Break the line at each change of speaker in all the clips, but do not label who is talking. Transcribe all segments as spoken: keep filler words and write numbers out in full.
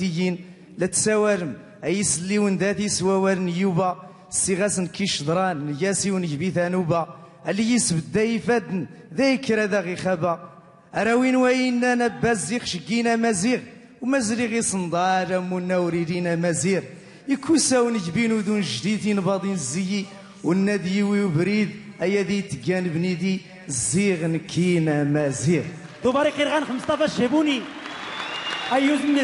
تيين لا تساورم اي سلي ونداتي سواور نيوبا سيغاسن كيش دران ياسي ونجبي ثانوبا اللي يسبد داي فادن ذاكرة داغي خابا اراوين وين نبازيغ شكينا مزيغ ومزريغي صندار منا وريدينا مزير يكوسا ونجبين ذون جديدين باضين زيي والنادي وبريد ايادي تجان بنيدي زيغ نكينا مزير
دوباري قرغان مصطفى الشيبوني ايوز الناس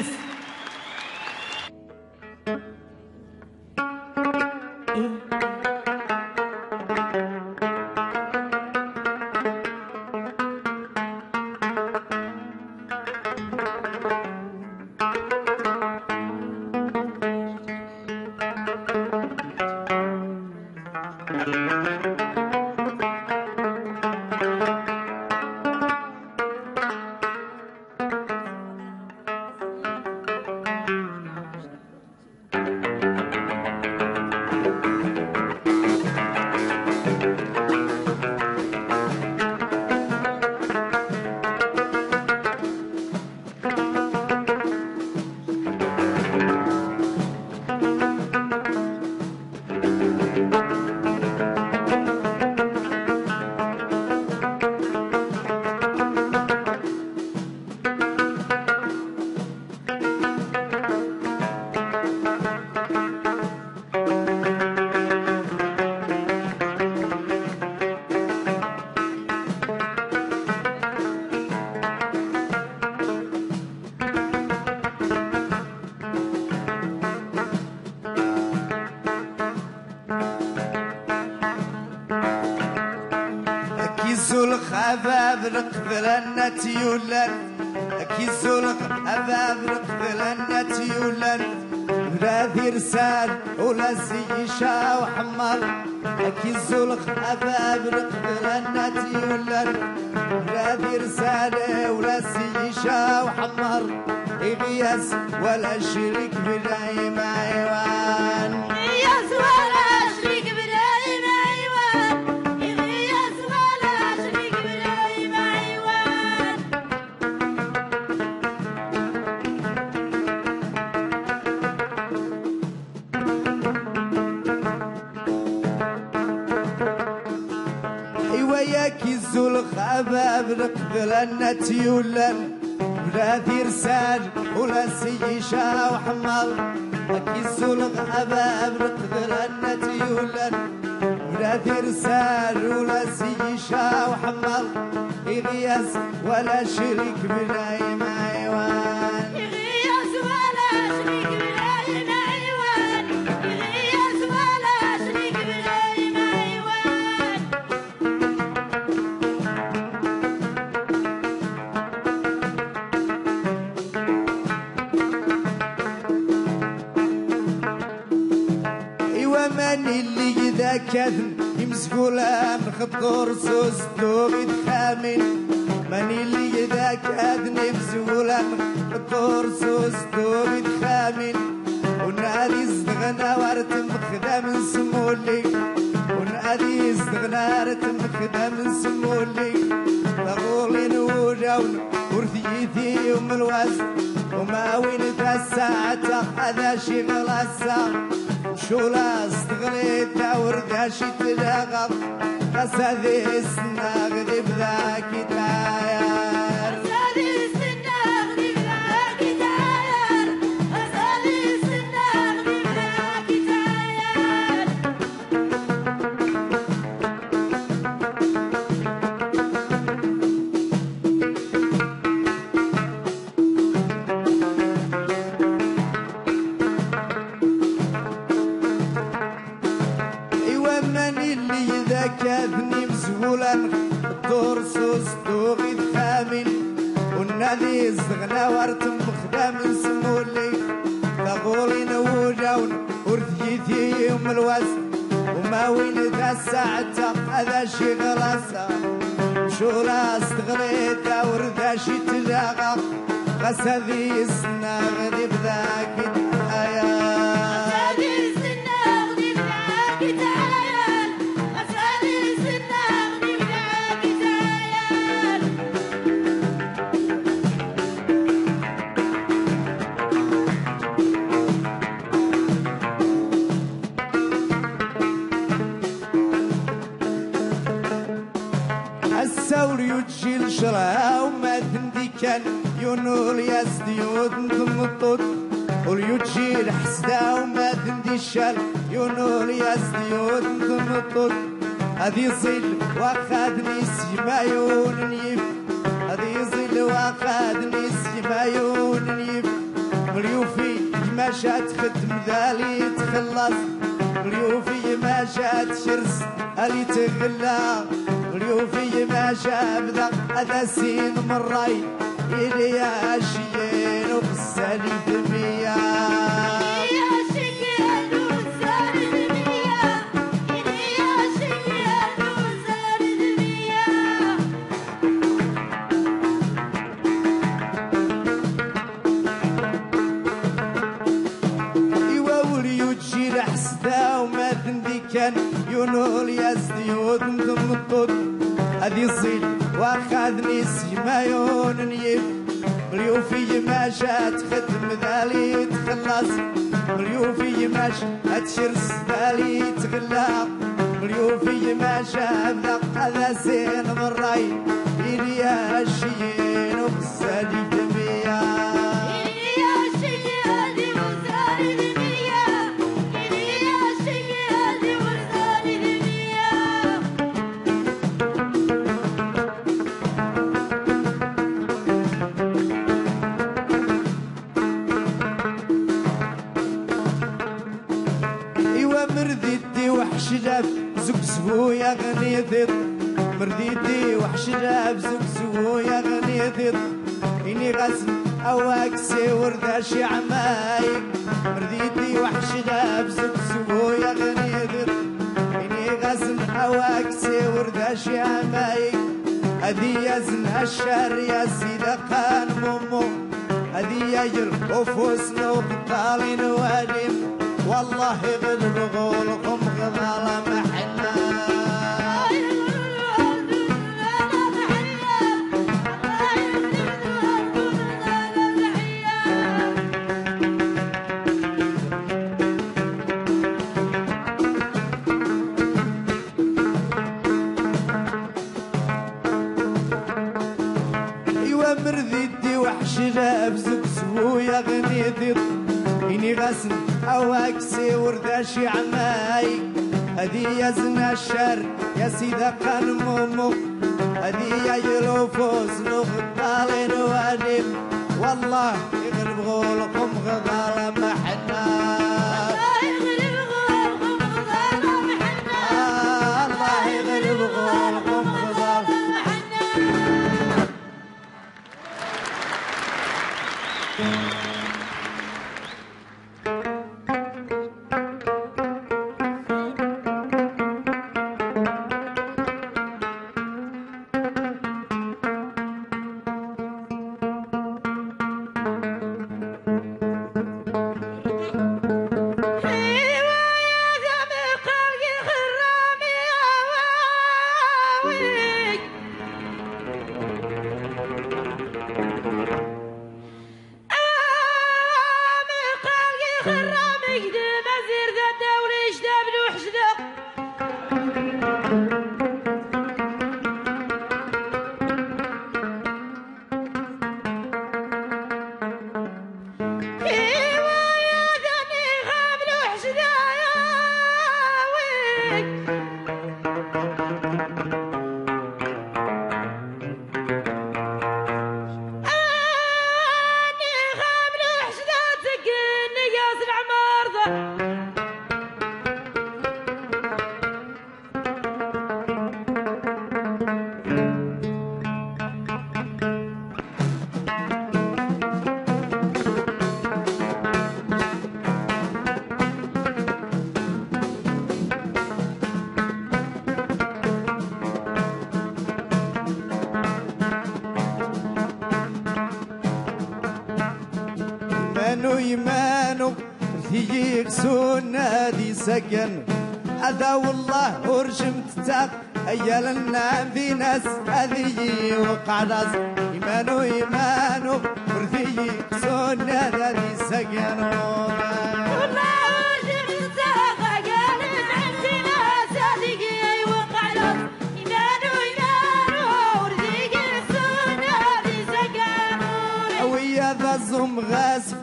كيزول خباب رقبلنا تيولن كيزول خباب رقبلنا تيولن بلادي رسال ولا زيشا وحمر كيزول خباب رقبلنا تيولن بلادي رسال ولا زيشا وحمر إغياس ولا شريك بلاي معيوان
إغياس ولا شريك بلاي معيوان إغياس ولا شريك بلاي معيوان
إيوا يا كيزول خباب رقبلنا تيولن بلادي رسال ولا سيشا وحمر كيزول غابة برقدر النتي ولا بلادي رسال ولا سيشا وحمر إغياس ولا شريك بلاي معيوان
إغياس ولا شريك بلاي معيوان إغياس ولا شريك بلاي معيوان
ماني اللي إذا كذن يمسكولا من خطور سوس دوغي خامن ماني اللي إذا كذن يمسكولا من خطور سوس دوغي خامن ونادي استغنى وارتم خدام سمولي ونادي استغنى وارتم خدام سمولي ضغولين وجاون ورثيتي يوم الوزن وما وين ذا الساعة هذا شي غلاسة شولا استغليت دور داشي تلاغط قصدي السناغ ذي بذاكي تاير
قصدي السناغ ذي بذاكي تاير قصدي السناغ ذي بذاكي تاير
كاذني مزهولا الدور سوس دوغي الثامن والنادي الزغنا وارتم خدام سمولي تغولي نوجاون ورثيتي يوم الوزن وما وين ذا الساعة هذا شي غلاسة شولا استغليت دور ذا شي تلاغا غسذي السناغ ذي بذاك الآيات
غسذي السناغ ذي بذاك الآيات
يونول يا سديود نضمطوط واليوتشي الحسدا وما دندي الشال يونول يا سديود نضمطوط هذي زيل واخدني سيمايون نيف هذي زيل واخدني سيمايون نيف مليوفي ما شات خدم ذالي تخلص مليوفي ما شات شرس اللي تغلى مليوفي ما شابذا هذا سين مراي إلي يا شيين وبسالي دمية كان يونول يا سديود نضمطوط هذي الزيل واخذني سيمايون نيف مليوفي ما جات خدم ذالي تخلص مليوفي ما جات شرس ذالي تغلى مليوفي ما جاب هذا زين مراي إلي يا شيين وبسالي دمية زوج سبويا غني ذيط مرديتي وحش جاب زوج سبويا غني ذيط إني غسل أواكسي ورداشي عمايك مرديتي وحش جاب زوج سبويا غني ذيط إني غسل أواكسي ورداشي عمايك هدي يزنها الشر يا سيدة قان مومو هدي يجر وفوسنا وقطالين وادم والله غلب غولكم غضال محنا ايوا مرذيتي وحش لاب زوج سويا غني ذيط إني غسل أواكسي ورداشي عمايك هدي يزنا الشر يا سيدة قان مومو هدي يجلو فوز نغطالين وادم والله يغلب غولكم غضال محنا الله يغلب غولكم غضال محنا الله يغلب غولكم غضال محنا يمانو ثيك سونا دي سكن هذا والله ورجمت تاق هيا لنا في ناس هذي وقع راس يمانو يمانو ثيك سونا دي سكن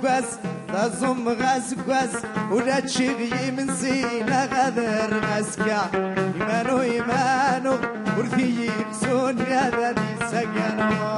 غاسكواس تزم غاسكواس ولا تشغي من سينا غادر غاسكا إيمانو إيمانو ورثي يكسون هذا دي سكنو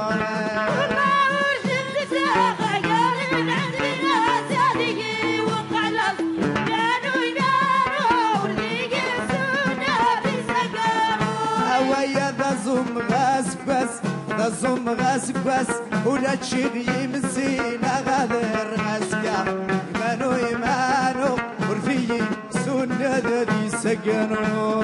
زم غاسك بس زم غاسك بس ولا تشغي من سينا غادر غاسكا إيمانو إيمانو ورفيي سنة دي سكنو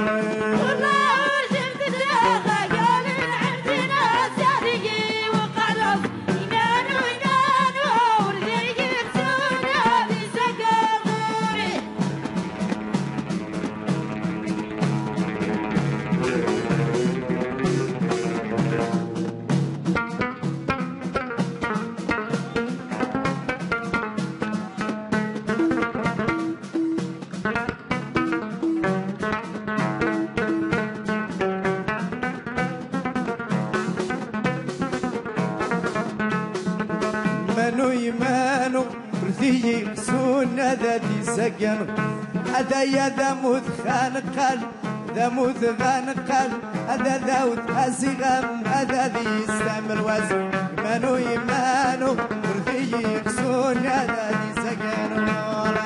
إيمانو إيمانو ورثي سنة دي سكنو هذا يا ذموت خانقال ذموت خانقال هذا ذاوت أسيغم هذا ذي استعمل وزن إيمانو إيمانو ورثي سنة دي سكنو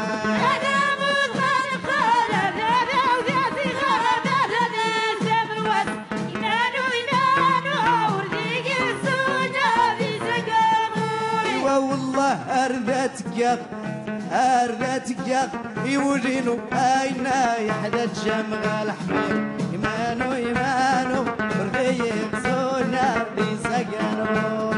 والله أردتك يا أردتك يا يورينو أين يحدى الجمع الحمير إيمانو إيمانو ورثي يغزونا في سكنو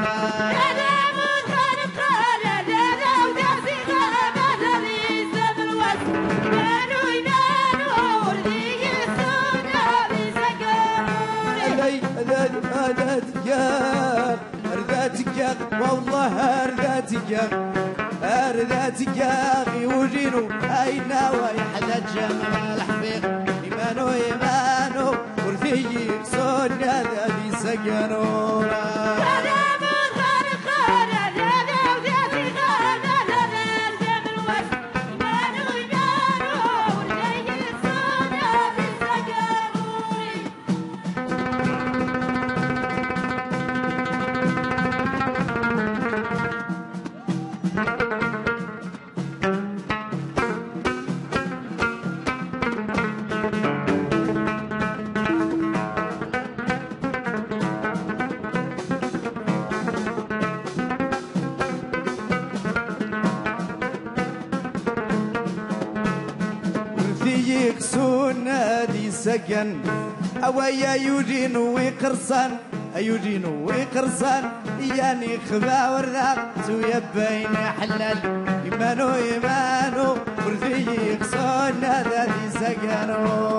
أردتك والله أردتك أردتك يورينو أين ويحدى الجمع الحفيق إيمانو إيمانو ورثي يكسون هذا ذي سكنو يكسون هادي سكن أويا يودين ويقرصان أيودين ويقرصان يعني خبا ورداق سويا بين حلال إيمانو إيمانو ورثي يكسون هادي سكن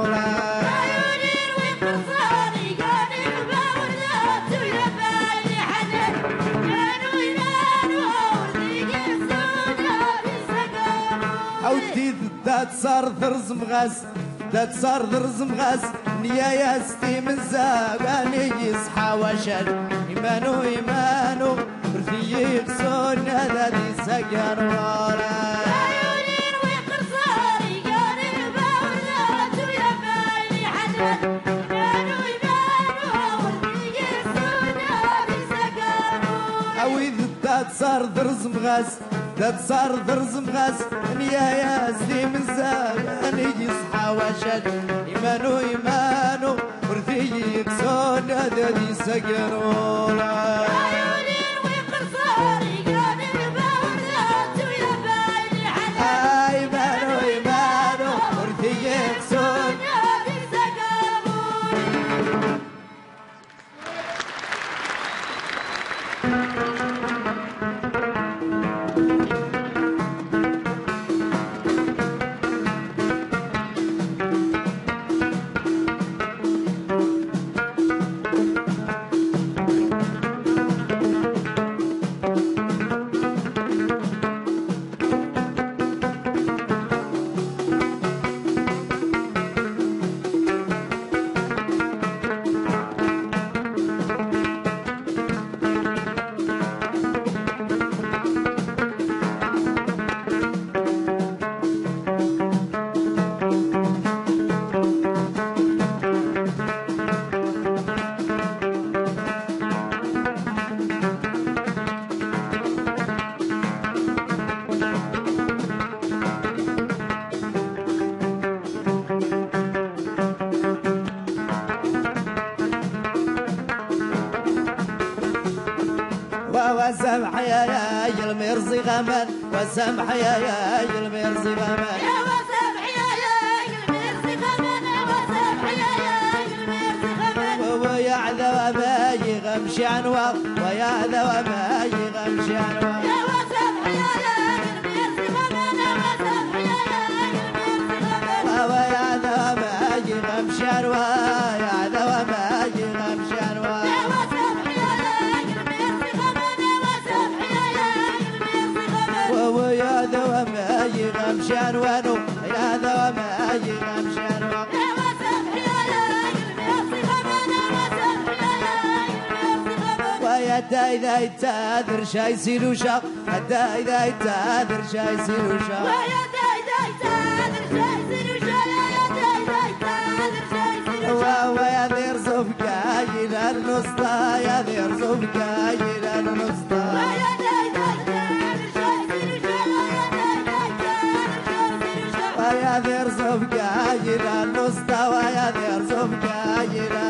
دات صار ثرز مغاس دات صار ثرز مغاس نيا يستي من زاغاني يصحى وشل إيمانو إيمانو ورثي يكسون هذا دي سكن ورا عيونين ويقرصاني قاري باوردات ويا بالي حنان إيمانو إيمانو ورثي يكسون هذا دي سكن ورا أوي دات صار ثرز مغاس دات صار ثرز مغاس نيا يزدي من زمان يصحى وشد إيمانو إيمانو ورثي يكسون هذا دي سكنو عيونين ويقرصاني قاري باوردات ويا بالي حنان إيمانو إيمانو ورثي يكسون هذا دي سكنو وسامح يا يا المرزي غمان وسامح يا يا المرزي غمان
يا وسامح يا يا المرزي غمان وسامح يا يا المرزي غمان
ويا عذا ما يغمشي عنوار ويا عذا ما يغمشي عنوار
يا وسامح يا يا المرزي غمان وسامح يا يا المرزي غمان
ويا عذا ما يغمشي عنوار يا عذا ما يغمشي عنوار
يا وسامح يا يا المرزي غمان وسامح يا يا المرزي غمان
ويا ذا ما يغمشي عنوانه يا ذا ما يغمشي عنوانه
يا وسامح يا يا المرزي غمان وسامح يا يا المرزي غمان
ويا داي داي تادر شاي سيلوشا داي داي تادر شاي سيلوشا
ويا داي داي تادر شاي سيلوشا يا داي داي تادر شاي سيلوشا
ويا ذير زوفكا إلى النصطا يا ذير زوفكا إلى النصطا
ويا داي داي تادر شاي سيلوشا يا داي داي تادر شاي سيلوشا
ويا ذير زوفكا إلى النصطا ويا ذير زوفكا إلى